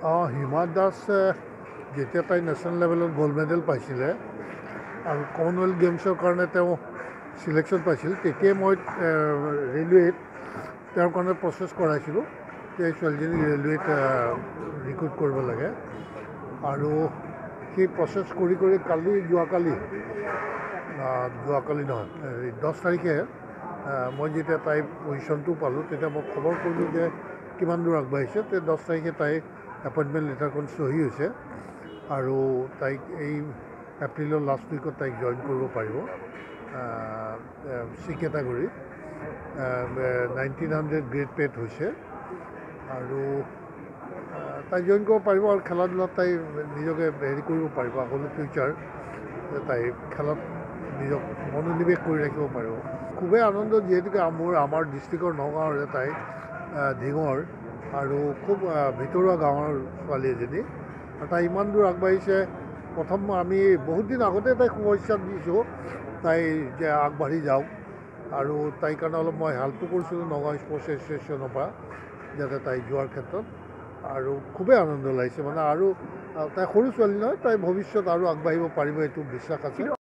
হিমা দাস যেতিয়া তাই নেশ্যনেল লেভেলত গ'ল্ড মেডেল পাইছিলে আৰু কমনৱেলথ গেমছৰ কাৰণে তেওঁ চিলেকশ্যন পাইছিল তেতিয়াই মই ৰেলৱেত তেওঁৰ কাৰণে প্ৰচেছ কৰাইছিলোঁ যে ছোৱালীজনীক ৰেলৱেত ৰিক্ৰুট কৰিব লাগে আৰু সেই প্ৰচেছ কৰি যোৱাকালি নহয় 10 তাৰিখে মই যেতিয়া তাই পজিশ্যনটো পালোঁ তেতিয়া মই খবৰ কৰিলোঁ যে কিমান দূৰ আগবাঢ়িছে তে 10 তাৰিখে তাই এপইণ্টমেণ্ট লেটাৰখন চহী হৈছে আৰু তাইক এই এপ্ৰিলৰ লাষ্ট উইকত তাইক জইন কৰিব পাৰিব চি কেটাগৰীত 1900 গ্ৰেড পেড হৈছে আৰু তাই জইন কৰিব পাৰিব আৰু খেলা ধূলাত তাই নিজকে হেৰি কৰিব পাৰিব আগলৈ ফিউচাৰ তাই খেলত নিজক মনোনিৱেশ কৰি ৰাখিব পাৰিব খুবেই আনন্দ যিহেতুকে আমাৰ ডিষ্ট্ৰিক্টৰ নগাঁৱৰে তাই ধিঙৰ আৰু খুব ভিতৰুৱা গাঁৱৰ ছোৱালী এজনী আৰু তাই ইমান দূৰ আগবাঢ়িছে প্ৰথম আমি বহুত দিন আগতে তাইক শুভেচ্ছা দিছোঁ তাই যে আগবাঢ়ি যাওক আৰু তাইৰ কাৰণে অলপ মই হেল্পো কৰিছিলোঁ নগাঁও স্পৰ্টছ এছ'চিয়েশ্যনৰ পৰা যাতে তাই যোৱাৰ ক্ষেত্ৰত আৰু খুবেই আনন্দ লাগিছে মানে আৰু তাই সৰু ছোৱালী নহয় তাই ভৱিষ্যত আৰু আগবাঢ়িব পাৰিব এইটো বিশ্বাস আছে